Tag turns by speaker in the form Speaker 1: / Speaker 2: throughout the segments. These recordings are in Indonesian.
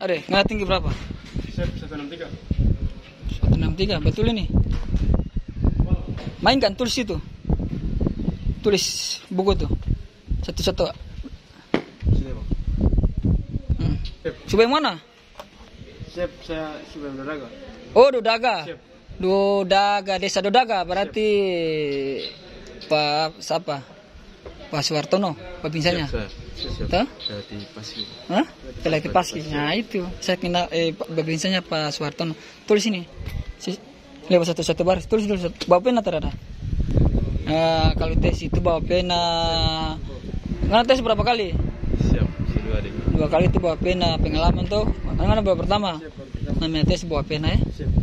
Speaker 1: Ada, nggak tinggi berapa?
Speaker 2: Siap 163.
Speaker 1: 163, betul ini. Main kan tulis itu. Tulis buku tuh. Satu-satu.
Speaker 2: Sini, Bang.
Speaker 1: Coba yang mana?
Speaker 2: Siap, saya sudah Dodaga.
Speaker 1: Oh, Dodaga.
Speaker 2: Siap.
Speaker 1: Dodaga, Desa Dodaga. Berarti Pak siapa? Pak Suwartono, pemimpinnya.
Speaker 2: Siap.
Speaker 1: Tuh?
Speaker 2: Saya di Paski.
Speaker 1: Hah? Telah Paski. Nah itu, saya kena pemimpinnya Pak Suwartono. Tulis ini. Lewat satu-satu baris. Tulis dulu. Bawa pena terada. Nah, kalau tes itu bawa pena. Mana tes berapa kali?
Speaker 2: Siap, dua deh.
Speaker 1: 2 kali itu bawa pena. Pengalaman tuh. Mana bawa pertama? Namanya tes bawa pena ya.
Speaker 2: Siap.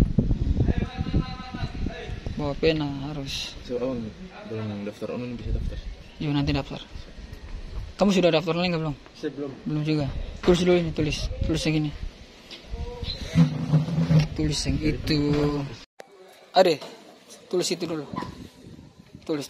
Speaker 1: Bawa pena harus.
Speaker 2: So, belum daftar online bisa daftar.
Speaker 1: Yuk nanti daftar. Kamu sudah daftar online nggak belum?
Speaker 2: Siap belum.
Speaker 1: Belum juga. Tulis dulu ini, tulis yang ini. Tulis yang itu. Ade, tulis itu dulu. Tulis.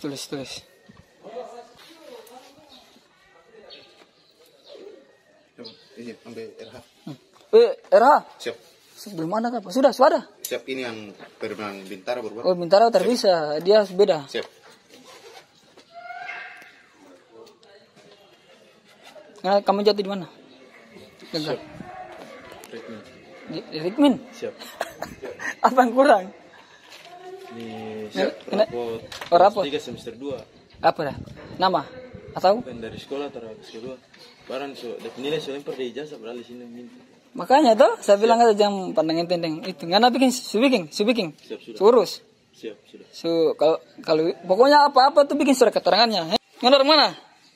Speaker 3: Ini ambil RH.
Speaker 1: RH.
Speaker 3: Siap.
Speaker 1: Belum ada kan? Sudah.
Speaker 3: Siap, ini yang penerbangan Bintara berbuat.
Speaker 1: Oh, Bintara bisa. Dia beda.
Speaker 3: Siap.
Speaker 1: Nah, kamu jatuh di mana? Gagal. Di Rikmin.
Speaker 2: Siap.
Speaker 1: Apa yang kurang?
Speaker 2: Ini
Speaker 1: rapot.
Speaker 2: 3 semester 2.
Speaker 1: Apa dah? Nama? Atau?
Speaker 2: Bukan dari sekolah atau kedua. Barang nilai so lempar di ijazah beralih sini minta.
Speaker 1: Makanya tuh saya bilang aja jangan pandang enteng itu. Ngana bikin subiking.
Speaker 2: Siap, sudah.
Speaker 1: Urus.
Speaker 2: Siap, sudah.
Speaker 1: Kalau pokoknya apa-apa tuh bikin surat keterangannya. Ngana orang mana?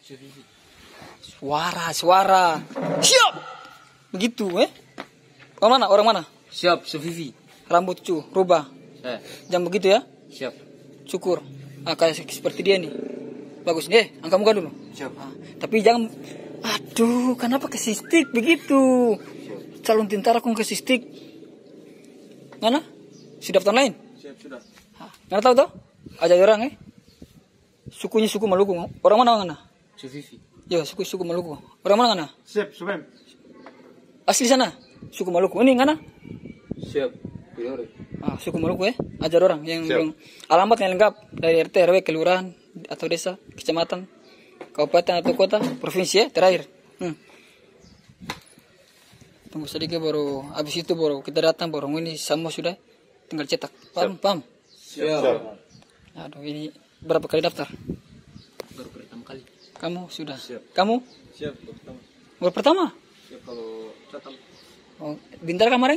Speaker 1: Suara. Siap. Begitu, Orang mana?
Speaker 4: Siap, Sufifi.
Speaker 1: Rambut rubah. Jangan begitu ya.
Speaker 4: Siap.
Speaker 1: Cukur. Kayak seperti dia nih. Bagus nih. Angkat muka dulu.
Speaker 4: Siap.
Speaker 1: Tapi jangan. Aduh, kenapa kasih stick begitu? Calon tentara kok kasih stick? Mana? Sudah daftar lain?
Speaker 2: Siap, sudah.
Speaker 1: Mana tahu toh? Aja orang Sukunya suku Maluku. Orang mana?
Speaker 4: Sufifi.
Speaker 1: Ya, suku Maluku. Orang mana?
Speaker 2: Siap, Subem.
Speaker 1: Asli sana. Suku Maluku. Ini mana?
Speaker 2: Siap. Pilore.
Speaker 1: Suku Maluku ajar orang yang belum alamat yang lengkap dari RT RW kelurahan atau desa, kecamatan, kabupaten atau kota, provinsi terakhir. Tunggu sedikit baru habis itu baru kita datang baru ini semua sudah tinggal cetak. Paham?
Speaker 2: Siap.
Speaker 1: Aduh, ini berapa kali daftar?
Speaker 4: Baru pertama kali.
Speaker 1: Kamu sudah?
Speaker 2: Siap.
Speaker 1: Kamu?
Speaker 2: Siap, pertama.
Speaker 1: Baru pertama?
Speaker 2: Siap kalau catat.
Speaker 1: Oh, Bintara kemarin?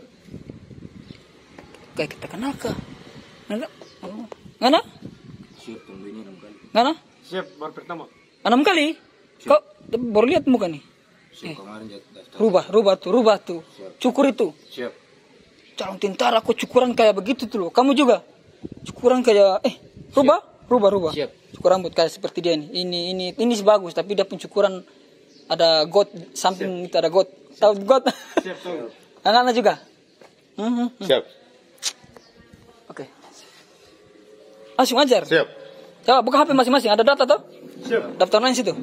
Speaker 1: Kayak kita kenal kah? Ngana?
Speaker 4: Siap, tunggu ini 6 kali.
Speaker 1: Ngana?
Speaker 2: Siap, baru pertama.
Speaker 1: 6 kali? Kok baru lihat muka nih?
Speaker 4: Siap, kemarin daftar.
Speaker 1: Rubah tuh. Cukur itu.
Speaker 2: Siap.
Speaker 1: Calon tentara kok cukuran kayak begitu tuh loh. Kamu juga cukuran kayak rubah.
Speaker 4: Siap.
Speaker 1: Cukur rambut kayak seperti dia nih. Ini bagus tapi dia pencukuran ada got samping itu ada got. Tahu got?
Speaker 2: Siap, tahu.
Speaker 1: Anak-anak juga.
Speaker 3: Siap.
Speaker 1: Oke. Langsung ajar.
Speaker 3: Siap.
Speaker 1: Coba buka HP masing-masing. Ada data tuh?
Speaker 2: Siap.
Speaker 1: Daftar lain situ.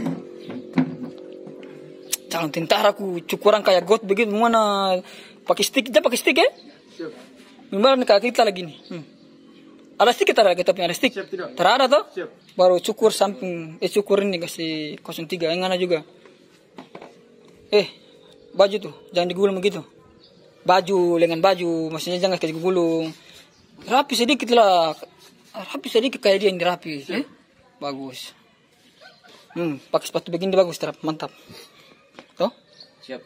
Speaker 1: Calon tentara ku cukuran kayak got begitu mana pakai stick ya?
Speaker 2: Siap.
Speaker 1: Gimana kayak kita lagi nih? Ada stick kita punya ada stick.
Speaker 2: Siap, tidak.
Speaker 1: Terada tuh?
Speaker 2: Siap.
Speaker 1: Baru cukur samping cukur ini kasih 03 yang mana juga. Baju tuh jangan digulung begitu. Baju lengan baju maksudnya jangan kasih gulung. Rapi sedikit lah. Rapi sedikit kayak dia yang dirapi. Bagus. Pakai sepatu begini bagus terap mantap. Tuh?
Speaker 4: Siap.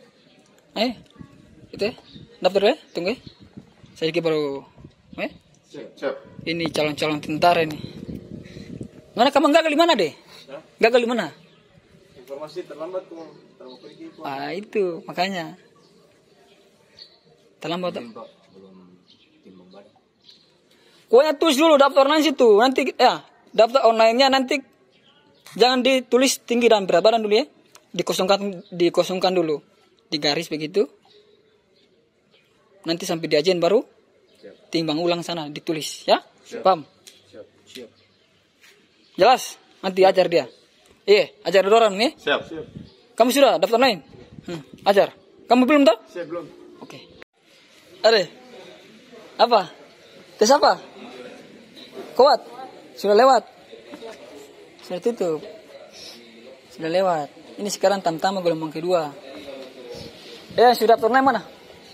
Speaker 1: Itu daftar tunggu Saya dikit baru
Speaker 3: Siap.
Speaker 1: ini calon-calon tentara ini. Mana kamu gagal di mana deh? Gagal di mana?
Speaker 2: Informasi terlambat tuh.
Speaker 1: Itu makanya. Terlambat.
Speaker 4: Belum timbang badan.
Speaker 1: Pokoknya tulis dulu daftar online situ. Nanti daftar online-nya nanti jangan ditulis tinggi dan berat badan dulu ya. Dikosongkan dulu. Digaris begitu. Nanti sampai diajen baru timbang ulang sana ditulis ya. Paham?
Speaker 2: Siap.
Speaker 1: Jelas? Nanti ajar dia. Ajar orang nih.
Speaker 3: Siap.
Speaker 1: Kamu sudah daftar lain? Ajar. Kamu belum toh?
Speaker 2: Saya belum.
Speaker 1: Oke. Are. Apa? Tes apa? Kuat. Sudah lewat. Sudah tutup. Sudah lewat. Ini sekarang tamtama gelombang kedua. Sudah daftar online mana?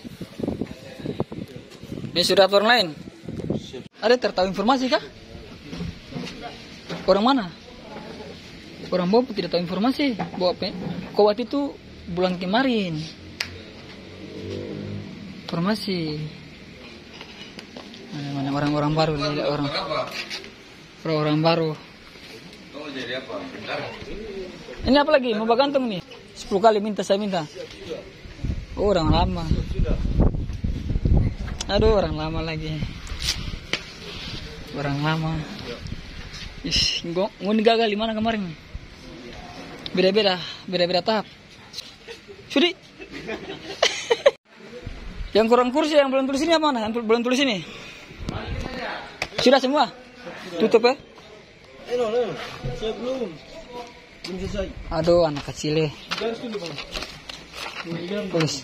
Speaker 1: Ini sudah daftar online. Ada tertahu informasi kah? Orang mana? Orang Bobo tidak tahu informasi. Bahwa Kuat itu bulan kemarin. Informasi. Mana orang-orang baru nih, orang baru. Ini apa lagi? Mau bagantung nih? 10 kali saya minta. Orang lama. Aduh, orang lama lagi. Orang lama. Ngundi gagal di mana kemarin? Beda-beda tahap. Sudi. Yang kurang kursi yang belum tulis ini apa mana? Yang belum tulis ini? Sudah semua? Tutup ya?
Speaker 2: Saya belum selesai.
Speaker 1: Aduh, anak kecil.
Speaker 2: Garis dulu, Bang.
Speaker 1: Tulis.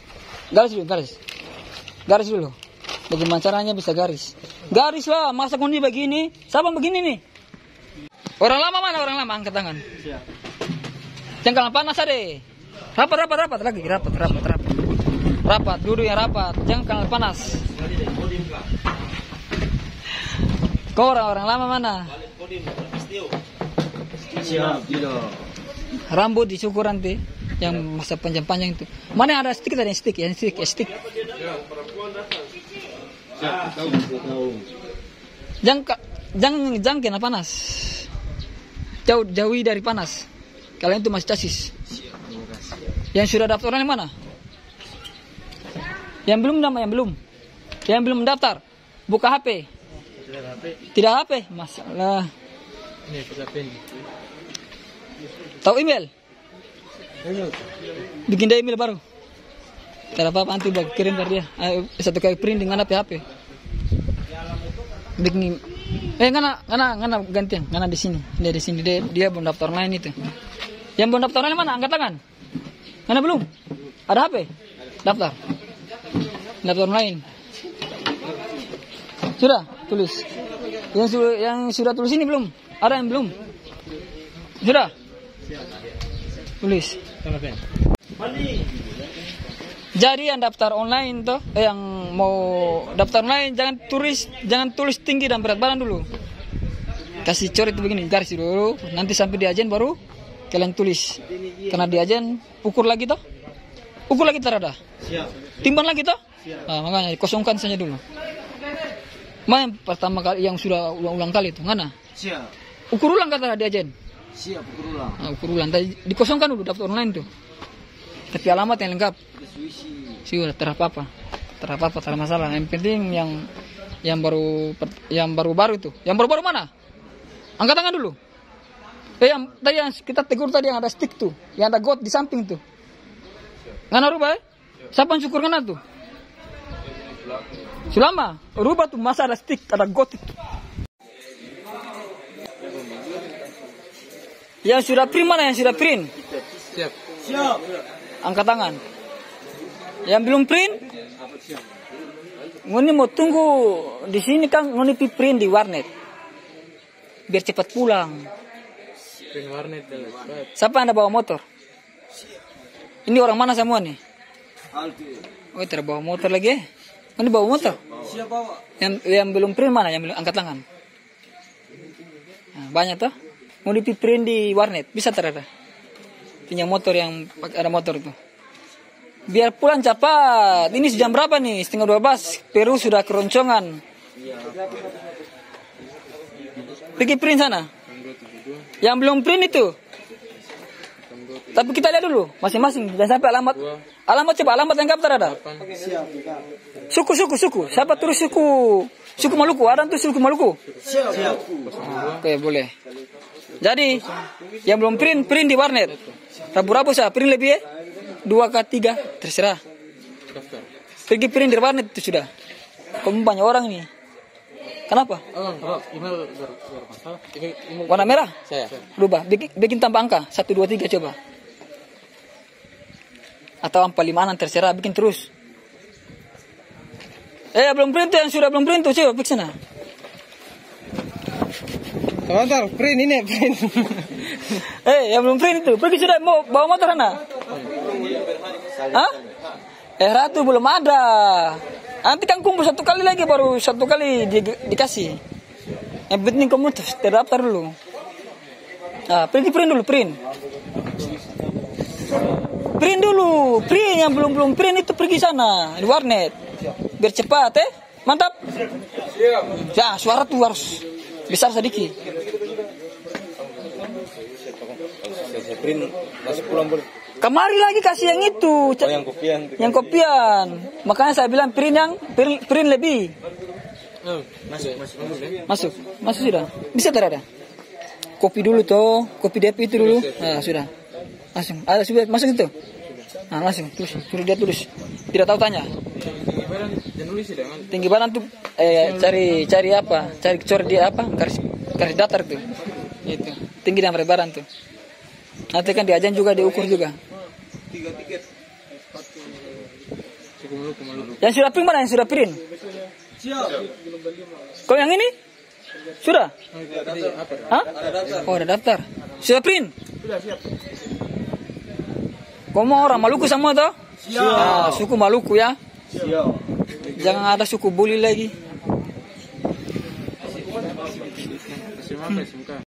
Speaker 1: Garis dulu. Bagaimana caranya bisa garis? Garis lah, masa kundi begini? Siapa begini nih? Orang lama mana orang lama? Angkat tangan.
Speaker 2: Siap.
Speaker 1: Jangan panas deh. Rapat lagi. Rapat, duduk yang rapat. Jangan kalah panas. Kau orang lama mana?
Speaker 2: Siap,
Speaker 1: Rambut dicukur nanti. Yang masa panjang-panjang itu. Mana yang ada stick tadi? Stick. Jangan kena panas. Jauhi dari panas. Kalian itu masih casis. Yang sudah daftar yang mana? Yang belum daftar. Buka HP. Tidak HP. Masalah.
Speaker 2: Ini HP ini.
Speaker 1: Tahu email? Bikin dia email baru. Tidak apa-apa nanti kirim ke dia. Satu kali print dengan HP. Bikin ngana gantian, ngana di sini. Dia belum daftar online itu. Yang belum daftar online mana? Angkat tangan. Ngana belum? Ada HP? Daftar online. Sudah tulis. Yang sudah tulis ini belum? Ada yang belum? Sudah? Tulis. Jadi yang daftar online tuh, yang mau daftar online jangan tulis tinggi dan berat badan dulu. Kasih coret begini, garis dulu. Nanti sampai di ajen baru kalian tulis. Karena di ajen ukur lagi toh. Ukur lagi terada. Timbang lagi toh. Nah, makanya kosongkan saja dulu. Yang pertama kali yang sudah ulang-ulang kali itu, mana?
Speaker 4: Siap.
Speaker 1: Ukur ulang kata di ajen.
Speaker 4: Siap, ukur ulang.
Speaker 1: Nah, ukur ulang. Tadi dikosongkan dulu daftar online tuh. Tapi alamat yang lengkap. Sudah terapa-apa, tak masalah. Yang penting yang baru itu. Yang baru mana? Angkat tangan dulu. Yang tadi yang kita tegur tadi yang ada stick tuh, yang ada got di samping tuh. Ngana rubah? Siapa yang syukur ngana tuh? Selama rubah tuh masa ada stick, ada got itu. Yang sudah print mana? Yang sudah print?
Speaker 2: Siap.
Speaker 1: Angkat tangan. Yang belum print? Ngoni mau tunggu di sini kan ngoni print di warnet. Biar cepat pulang.
Speaker 2: Print warnet.
Speaker 1: Siapa yang ada bawa motor? Ini orang mana semua nih? Oh, tidak bawa motor lagi. Ngoni bawa motor?
Speaker 4: Siapa?
Speaker 1: Yang belum print mana? Yang belum angkat tangan. Nah, banyak tuh. Ngoni print di warnet. Bisa terada. Punya motor yang ada motor itu. Biar pulang cepat. Ini jam berapa nih? 11:30. Peru sudah keroncongan. Pergi print sana. Yang belum print itu. Tapi kita lihat dulu masing-masing. Jangan sampai alamat. Alamat coba alamat yang kapter ada. Suku. Siapa terus suku Maluku? Ada tuh suku Maluku. Oke, boleh. Jadi yang belum print di warnet. Rabu-rabu saya print lebih ya. 2 ke 3 terserah. Pergi print di warnet itu sudah. Kamu banyak orang nih. Kenapa?
Speaker 2: Email
Speaker 1: Warna merah?
Speaker 2: saya.
Speaker 1: Rubah. Bikin tambah angka 1, 2, 3 coba. Atau ampalimanan terserah, bikin terus. Belum print tuh, yang sudah belum print tuh, coba pergi sana.
Speaker 5: Sebentar, print ini, print.
Speaker 1: Yang belum print itu, pergi sudah, mau bawa motor sana. Hah? Ratu belum ada. Nanti kan kumpul satu kali lagi, baru satu kali dikasih. Yang penting kamu terdaftar dulu. Pergi print dulu, print. Print dulu, print yang belum print itu pergi sana di warnet. Biar cepat, mantap. Ya, suara tuh harus besar sedikit.
Speaker 2: Saya print masih pulang boleh.
Speaker 1: Kemari lagi kasih yang itu.
Speaker 2: Yang kopian.
Speaker 1: Yang kopian. Makanya saya bilang print lebih. Masuk sudah. Bisa tidak ada? Kopi dulu toh, kopi DP itu dulu. Sudah. Langsung. Ada sudah masuk itu. Langsung tulis. Suruh dia tulis. Tidak tahu tanya. Tinggi badan tuh cari apa? Cari dia apa? Garis datar tuh. Itu. Tinggi dan berat badan tuh. Nanti kan diajarin juga, diukur juga. Yang sudah print mana? Yang sudah print? Kau yang ini? Sudah? Hah? Oh, ada daftar. Sudah print? Kau mau orang Maluku semua toh? Suku Maluku ya? Jangan ada suku Buli lagi.